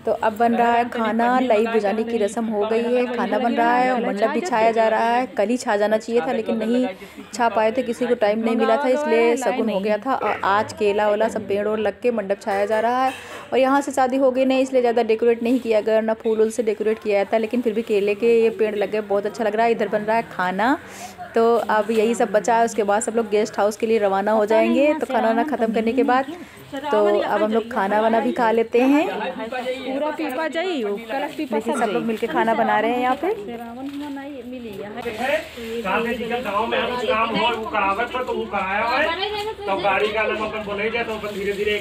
तो अब बन रहा है खाना। लाई बुझाने की रस्म हो गई है, खाना बन रहा है और मंडप भी छाया जा रहा है। कल ही छा जाना चाहिए था लेकिन नहीं छा पाए थे, किसी को टाइम नहीं मिला था, इसलिए शगुन हो गया था। और आज केला वेला सब पेड़ और लग के मंडप छाया जा रहा है। और यहाँ से शादी हो गई नहीं, इसलिए ज़्यादा डेकोरेट नहीं किया गया, ना फूल उल से डेकोरेट किया जाता, लेकिन फिर भी केले के ये पेड़ लग गए, बहुत अच्छा लग रहा है। इधर बन रहा है खाना, तो अब यही सब बचा है। उसके बाद सब लोग गेस्ट हाउस के लिए रवाना हो जाएंगे। तो खाना वाना ख़त्म करने के बाद तो अब हम लोग खाना वाना भी खा लेते हैं। पूरा पीपा जाइए, देखिए सब लोग मिलके खाना बना रहे हैं यहाँ पे। गाड़ी का नाम अपन बोले जाए तो अपन धीरे धीरे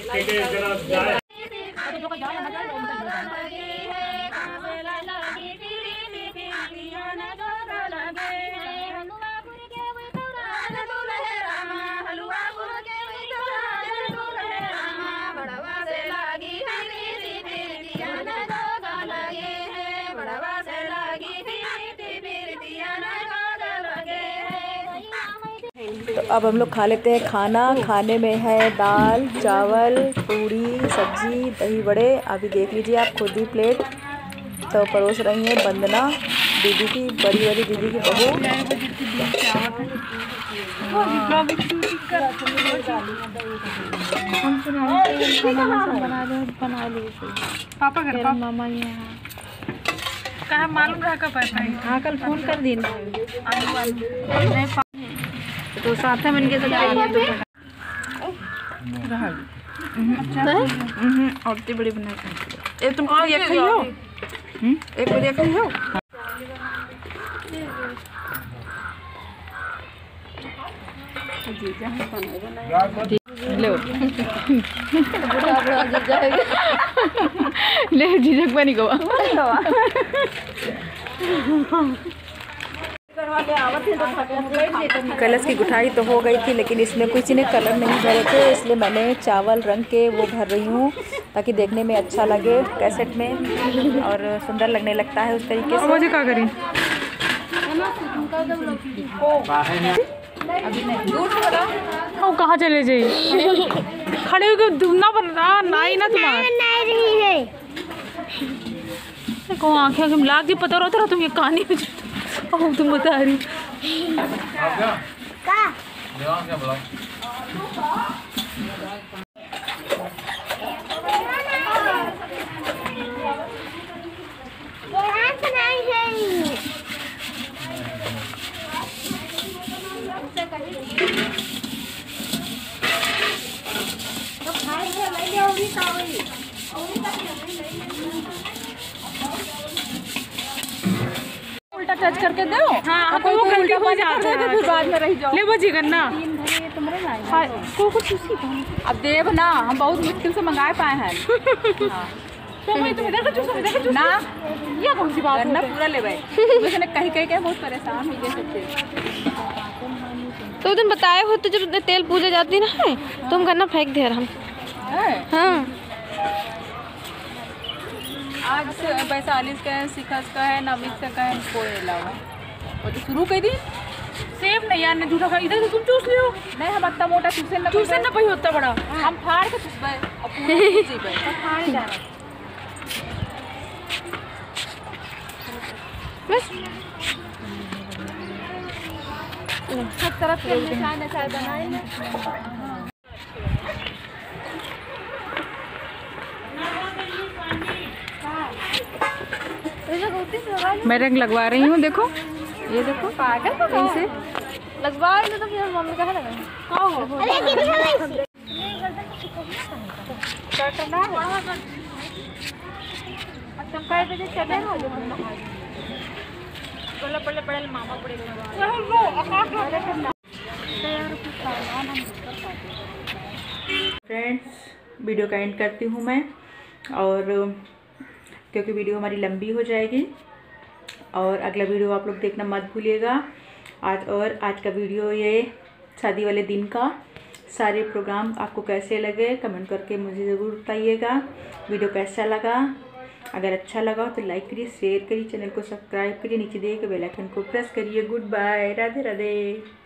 तो अब हम लोग खा लेते हैं खाना। खाने में है दाल चावल पूरी सब्जी दही बड़े। अभी देख लीजिए आप खुद ही प्लेट तो परोस रही हैं वंदना दीदी की, बड़ी वाली दीदी की बहू। पापा घर मामा यहाँ कहा मालूम रहा कब पैसा। हाँ कल फोन कर दी तो साथ में मिलके तो और बड़ी बना ए तुम एक खाइयो, एक बड़ी खाइयो। लो ले झिझक बनी गवा। कलश की गुठाई तो हो गई थी, लेकिन इसमें किसी ने कलर नहीं भरे थे, इसलिए मैंने चावल रंग के वो भर रही हूँ ताकि देखने में अच्छा लगे कैसेट में और सुंदर लगने लगता है उस तरीके से। मुझे क्या करी कहाँ चले जाइए खड़े होकर दुगना बन रहा नहीं ना तुम्हारा को आँखें आँखें मिला के पता रहता रहा तुम ये कहानी तुम बता रही उल्टा टच करके दो। हाँ कोई उल्टा हो जाता है फिर बाद में रह जाओ। ले बची करना को कुछ उसी अब देव ना हम बहुत मुश्किल से मंगाए पाए हैं। तो मैं तुम्हें देखो ना ये कौन सी बात करना पूरा ले भाई उसने कहीं कहीं बहुत परेशान हो गए। तो तुम बताए हो तो जब तेल पूजा जाती ना है तुम करना फेंक दे रहा। हाँ आज से वैशालीस का है, शिखस का है, नवीस का है, कोई अलावा वो तो शुरू कर दी। सेब नहीं यार झूठा खा इधर से तुम चूस लियो। नहीं हम इतना मोटा चूसे ना पई होता बड़ा हम फाड़ के चूसबे और पूरा चूसबे फाड़ ही जाना बस सब तरफ से निशान ऐसा बनाए ना। मैं रंग लगवा रही हूँ, देखो ये देखो पागल से लगवा ले तो फिर मम्मी कहाँ लगा फ्रेंड्स वीडियो का एंड करती हूँ मैं, और क्योंकि वीडियो हमारी लंबी हो जाएगी और अगला वीडियो आप लोग देखना मत भूलिएगा। आज का वीडियो ये शादी वाले दिन का सारे प्रोग्राम आपको कैसे लगे कमेंट करके मुझे ज़रूर बताइएगा। वीडियो कैसा लगा, अगर अच्छा लगा तो लाइक करिए, शेयर करिए, चैनल को सब्सक्राइब करिए, नीचे दिए गए बेल आइकन को प्रेस करिए। Goodbye, Radhe Radhe.